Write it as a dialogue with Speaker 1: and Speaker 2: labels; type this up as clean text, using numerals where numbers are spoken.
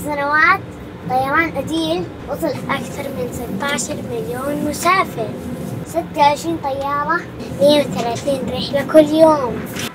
Speaker 1: سنوات طيران أديل وصل أكثر من 16 مليون مسافر، 26 طيارة، 130 رحلة كل يوم.